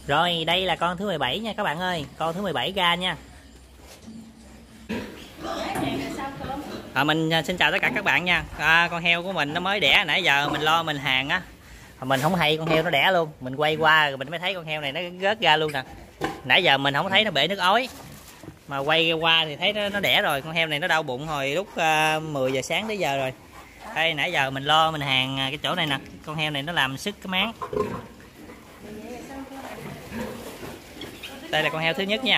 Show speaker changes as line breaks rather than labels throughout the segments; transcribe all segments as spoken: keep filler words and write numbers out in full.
Rồi đây là con thứ mười bảy nha các bạn ơi, con thứ mười bảy ra nha. À, mình xin chào tất cả các bạn nha. À, con heo của mình nó mới đẻ, nãy giờ mình lo mình hàng á, mình không hay con heo nó đẻ luôn, mình quay qua rồi mình mới thấy con heo này nó rớt ra luôn nè. Nãy giờ mình không thấy nó bể nước ối, mà quay qua thì thấy nó, nó đẻ rồi. Con heo này nó đau bụng hồi lúc uh, mười giờ sáng tới giờ rồi. Đây nãy giờ mình lo mình hàng cái chỗ này nè, con heo này nó làm sức cái máng. Đây là con heo thứ nhất nha.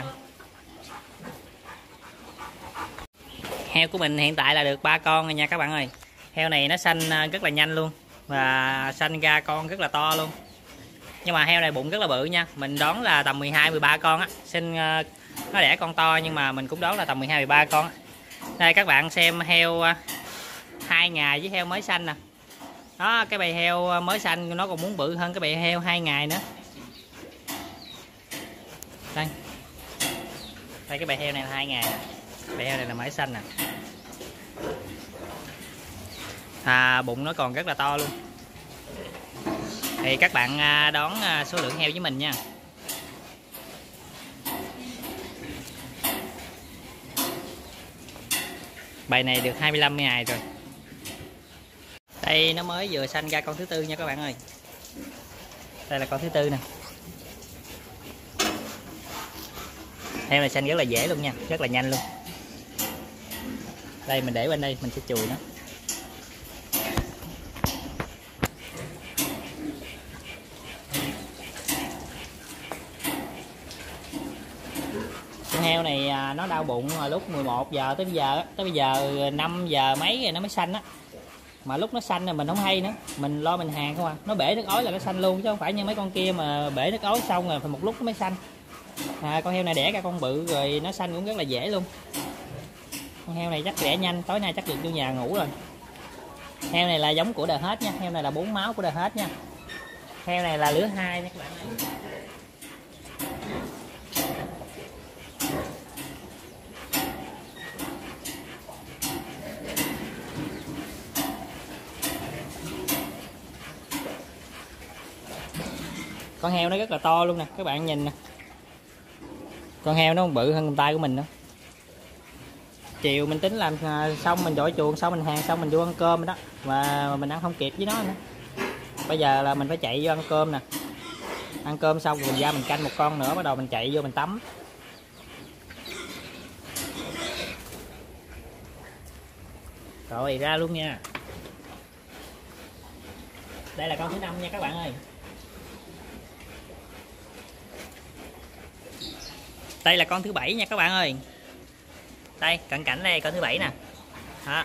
Heo của mình hiện tại là được ba con rồi nha các bạn ơi. Heo này nó sanh rất là nhanh luôn, và sanh ra con rất là to luôn. Nhưng mà heo này bụng rất là bự nha. Mình đoán là tầm mười hai mười ba con á. Sinh nó đẻ con to, nhưng mà mình cũng đoán là tầm mười hai mười ba con á. Đây các bạn xem heo hai ngày với heo mới sanh nè. Đó, cái bầy heo mới sanh nó còn muốn bự hơn cái bầy heo hai ngày nữa. Đây. Đây cái bầy heo này là hai ngày nè. Bầy heo này là mới sanh nè. À, bụng nó còn rất là to luôn. Thì các bạn đón số lượng heo với mình nha. Bầy này được hai mươi lăm ngày rồi. Đây nó mới vừa sanh ra con thứ tư nha các bạn ơi. Đây là con thứ tư nè. Heo này sanh rất là dễ luôn nha, rất là nhanh luôn. Đây mình để bên đây mình sẽ chùi nó. Con heo này nó đau bụng lúc mười một giờ tới bây giờ, tới bây giờ năm giờ mấy rồi nó mới sanh á. Mà lúc nó sanh rồi mình không hay nữa, mình lo mình hàng không à. Nó bể nước ối là nó sanh luôn, chứ không phải như mấy con kia mà bể nước ối xong rồi phải một lúc nó mới sanh. À, con heo này đẻ ra con bự rồi nó sanh cũng rất là dễ luôn. Con heo này chắc đẻ nhanh, tối nay chắc được vô nhà ngủ rồi. Heo này là giống của đời hết nha, heo này là bốn máu của đời hết nha. Heo này là lứa hai nha các bạn ơi. Con heo nó rất là to luôn nè, các bạn nhìn nè. Con heo nó còn bự hơn con tay của mình nữa. Chiều mình tính làm xong, mình dội chuồng xong, mình hàng xong mình vô ăn cơm rồi đó, và mình ăn không kịp với nó nữa. Bây giờ là mình phải chạy vô ăn cơm nè. Ăn cơm xong rồi mình ra mình canh một con nữa, bắt đầu mình chạy vô mình tắm. Rồi ra luôn nha. Đây là con thứ năm nha các bạn ơi. Đây là con thứ bảy nha các bạn ơi. Đây cận cảnh đây con thứ bảy nè. Đó.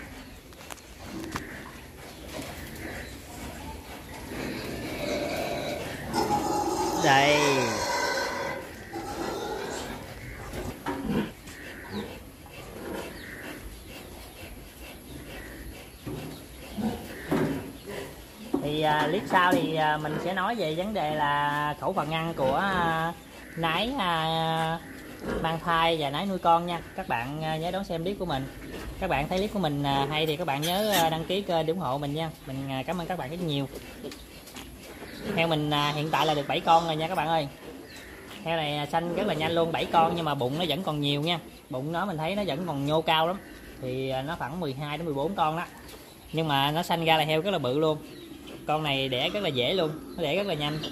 Đây. Thì à, clip sau thì à, mình sẽ nói về vấn đề là khẩu phần ăn của à, nái à, mang thai và nái nuôi con nha. Các bạn à, nhớ đón xem clip của mình. Các bạn thấy clip của mình à, hay thì các bạn nhớ à, đăng ký kênh để ủng hộ mình nha. Mình à, cảm ơn các bạn rất nhiều. Heo mình à, hiện tại là được bảy con rồi nha các bạn ơi. Heo này sanh rất là nhanh luôn, bảy con, nhưng mà bụng nó vẫn còn nhiều nha. Bụng nó mình thấy nó vẫn còn nhô cao lắm. Thì nó khoảng mười hai đến mười bốn con đó. Nhưng mà nó sanh ra là heo rất là bự luôn. Con này đẻ rất là dễ luôn, nó đẻ rất là nhanh.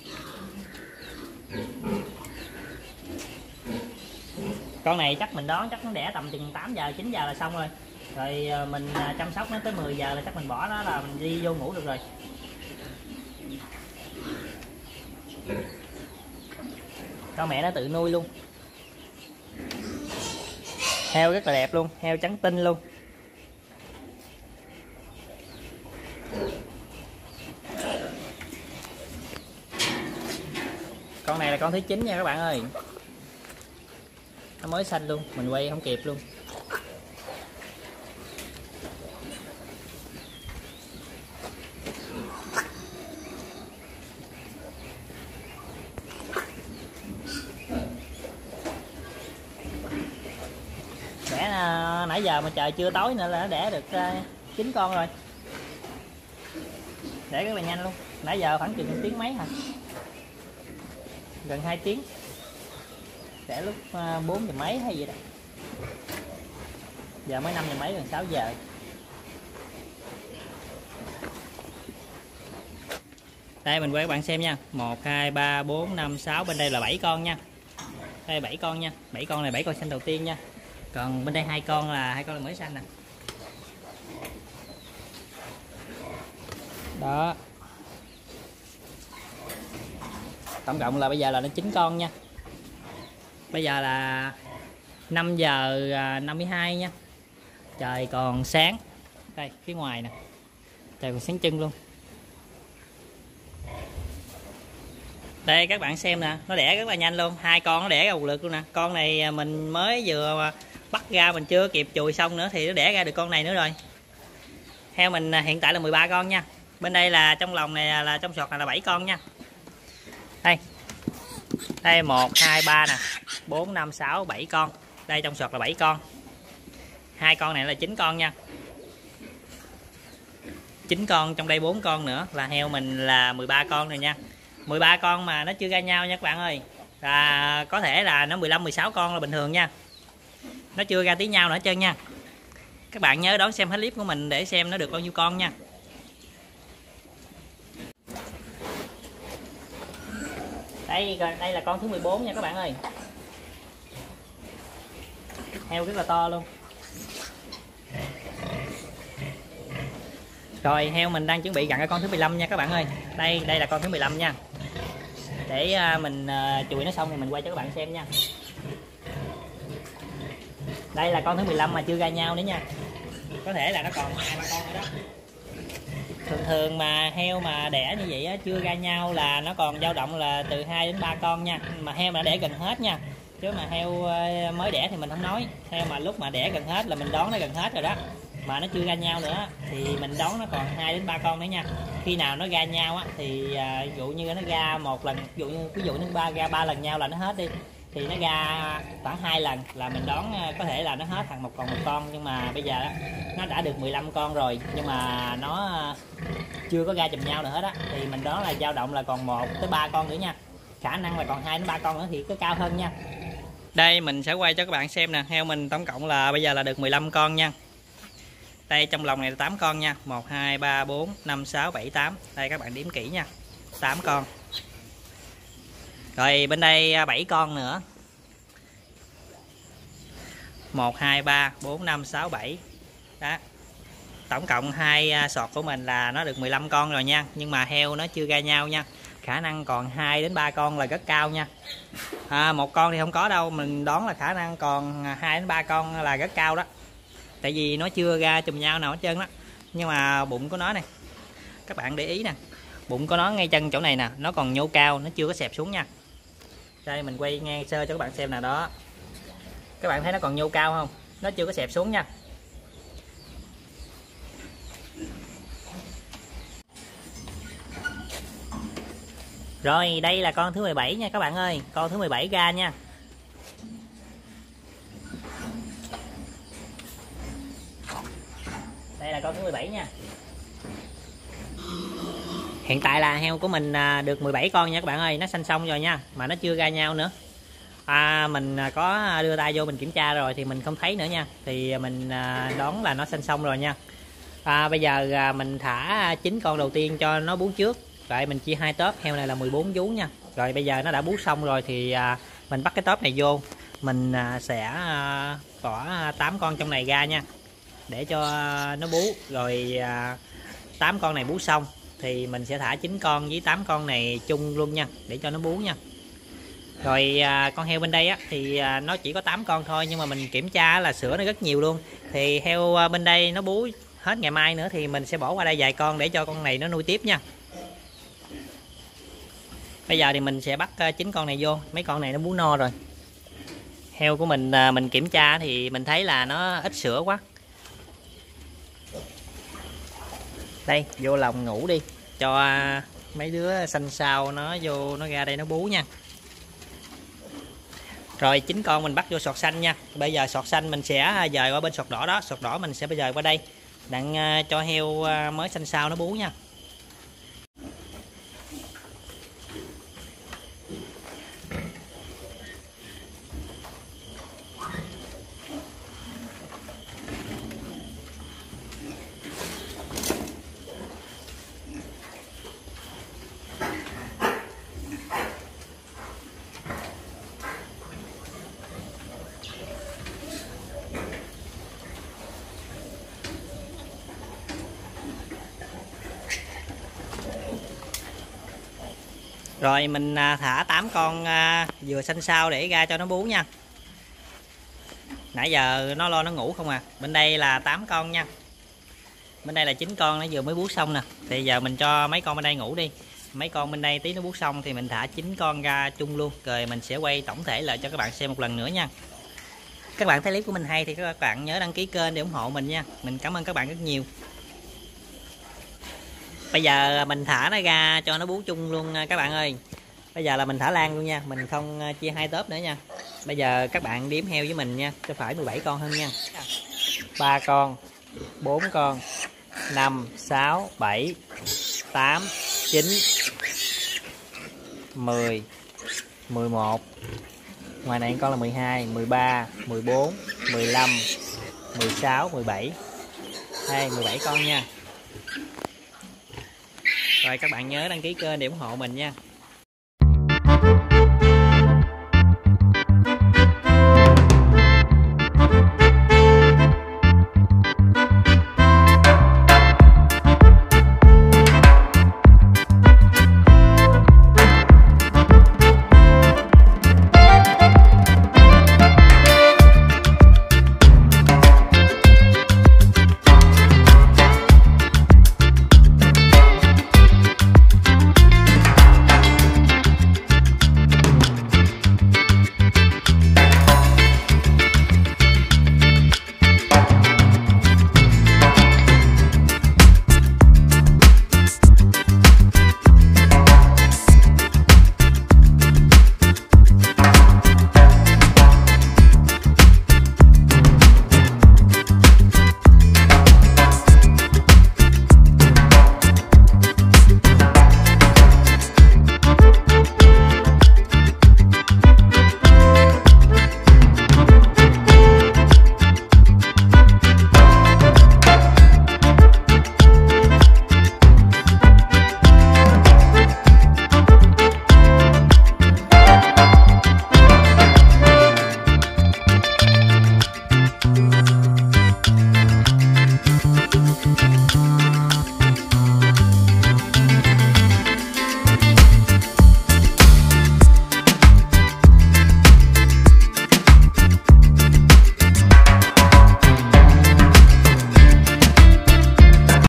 Con này chắc mình đoán chắc nó đẻ tầm chừng tám giờ chín giờ là xong rồi. Rồi mình chăm sóc nó tới mười giờ là chắc mình bỏ nó là mình đi vô ngủ được rồi. Con mẹ nó tự nuôi luôn. Heo rất là đẹp luôn, heo trắng tinh luôn. Con này là con thứ chín nha các bạn ơi. Nó mới xanh luôn, mình quay không kịp luôn. Đẻ nãy giờ mà trời chưa tối nữa là nó đẻ được chín con rồi. Đẻ rất là nhanh luôn. Nãy giờ khoảng chừng tiếng mấy hả. gần hai tiếng, để lúc bốn giờ mấy hay gì đó, giờ mới năm giờ mấy, gần sáu giờ. Đây mình quay các bạn xem nha, một hai ba bốn năm sáu, bên đây là bảy con nha. Đây bảy con nha, bảy con này bảy con xanh đầu tiên nha. Còn bên đây hai con là hai con là mới xanh nè. Đó. Tổng cộng là bây giờ là nó chín con nha. Bây giờ là năm giờ năm mươi hai nha. Trời còn sáng. Đây phía ngoài nè. Trời còn sáng trưng luôn. Đây các bạn xem nè, nó đẻ rất là nhanh luôn, hai con nó đẻ ra một lượt luôn nè. Con này mình mới vừa bắt ra, mình chưa kịp chùi xong nữa thì nó đẻ ra được con này nữa rồi. Heo mình hiện tại là mười ba con nha. Bên đây là trong lòng này là trong sọt này là bảy con nha. Đây. Đây một hai ba nè, bốn năm sáu bảy con. Đây trong sọt là bảy con. Hai con này là chín con nha. chín con, trong đây bốn con nữa là heo mình là mười ba con rồi nha. mười ba con mà nó chưa ra nhau nha các bạn ơi. Là có thể là nó mười lăm mười sáu con là bình thường nha. Nó chưa ra tí nhau nữa hết trơn nha. Các bạn nhớ đón xem hết clip của mình để xem nó được bao nhiêu con nha. Đây đây là con thứ mười bốn nha các bạn ơi. Heo rất là to luôn. Rồi heo mình đang chuẩn bị gặn cái con thứ mười lăm nha các bạn ơi. Đây đây là con thứ mười lăm nha. Để mình chùi nó xong thì mình quay cho các bạn xem nha. Đây là con thứ mười lăm mà chưa ra nhau nữa nha. Có thể là nó còn hai ba con nữa đó. Thường thường mà heo mà đẻ như vậy á, chưa ra nhau là nó còn dao động là từ hai đến ba con nha. Mà heo mà nó đẻ gần hết nha. Chứ mà heo mới đẻ thì mình không nói. Heo mà lúc mà đẻ gần hết là mình đoán nó gần hết rồi đó. Mà nó chưa ra nhau nữa thì mình đoán nó còn hai đến ba con nữa nha. Khi nào nó ra nhau á thì à, ví dụ như nó ra một lần, ví dụ như ví dụ như ba ra ba lần nhau là nó hết đi, thì nó ra khoảng hai lần là mình đoán có thể là nó hết thằng một còn một con. Nhưng mà bây giờ nó đã được mười lăm con rồi nhưng mà nó chưa có ra chùm nhau nữa hết á, thì mình đoán là dao động là còn một tới ba con nữa nha. Khả năng là còn hai đến ba con nữa thì có cao hơn nha. Đây mình sẽ quay cho các bạn xem nè, heo mình tổng cộng là bây giờ là được mười lăm con nha. Đây trong lòng này là tám con nha, một hai ba bốn năm sáu bảy tám. Đây các bạn đếm kỹ nha. tám con. Rồi bên đây bảy con nữa. một hai ba bốn năm sáu bảy. Đó. Tổng cộng hai sọt của mình là nó được mười lăm con rồi nha, nhưng mà heo nó chưa ra nhau nha. Khả năng còn hai đến ba con là rất cao nha. À, một con thì không có đâu, mình đoán là khả năng còn hai đến ba con là rất cao đó. Tại vì nó chưa ra chùm nhau nào hết trơn đó. Nhưng mà bụng của nó này, các bạn để ý nè, bụng của nó ngay chân chỗ này nè, nó còn nhô cao, nó chưa có xẹp xuống nha. Đây mình quay ngang sơ cho các bạn xem nè, đó. Các bạn thấy nó còn nhô cao không? Nó chưa có xẹp xuống nha. Rồi đây là con thứ mười bảy nha các bạn ơi. Con thứ mười bảy ra nha. Đây là con thứ mười bảy nha. Hiện tại là heo của mình được mười bảy con nha các bạn ơi. Nó sanh xong rồi nha, mà nó chưa ra nhau nữa. À, mình có đưa tay vô mình kiểm tra rồi thì mình không thấy nữa nha. Thì mình đoán là nó sanh xong rồi nha. À, bây giờ mình thả chín con đầu tiên cho nó bú trước. Rồi mình chia hai tớp, heo này là mười bốn vú nha. Rồi bây giờ nó đã bú xong rồi thì mình bắt cái tớp này vô. Mình sẽ bỏ tám con trong này ra nha, để cho nó bú. Rồi tám con này bú xong thì mình sẽ thả chín con với tám con này chung luôn nha, để cho nó bú nha. Rồi con heo bên đây á thì nó chỉ có tám con thôi, nhưng mà mình kiểm tra là sữa nó rất nhiều luôn. Thì heo bên đây nó bú hết ngày mai nữa thì mình sẽ bỏ qua đây vài con để cho con này nó nuôi tiếp nha. Bây giờ thì mình sẽ bắt chín con này vô, mấy con này nó bú no rồi. Heo của mình mình kiểm tra thì mình thấy là nó ít sữa quá. Đây, vô lòng ngủ đi, cho mấy đứa xanh xao nó vô, nó ra đây nó bú nha. Rồi chín con mình bắt vô sọt xanh nha. Bây giờ sọt xanh mình sẽ dời qua bên sọt đỏ đó, sọt đỏ mình sẽ dời qua đây, đặng cho heo mới xanh xao nó bú nha. Rồi mình thả tám con dừa xanh sao để ra cho nó bú nha. Nãy giờ nó lo nó ngủ không à. Bên đây là tám con nha. Bên đây là chín con nó vừa mới bú xong nè. Thì giờ mình cho mấy con bên đây ngủ đi. Mấy con bên đây tí nó bú xong thì mình thả chín con ra chung luôn. Rồi mình sẽ quay tổng thể lại cho các bạn xem một lần nữa nha. Các bạn thấy clip của mình hay thì các bạn nhớ đăng ký kênh để ủng hộ mình nha. Mình cảm ơn các bạn rất nhiều. Bây giờ mình thả nó ra cho nó bú chung luôn các bạn ơi. Bây giờ là mình thả lan luôn nha. Mình không chia hai tớp nữa nha. Bây giờ các bạn đếm heo với mình nha. Cho phải mười bảy con hơn nha. Ba con, bốn con, năm, sáu, bảy, tám, chín, mười, mười một. Ngoài này con là mười hai, mười ba, mười bốn, mười lăm, mười sáu, mười bảy. Đây, mười bảy con nha. Rồi các bạn nhớ đăng ký kênh để ủng hộ mình nha.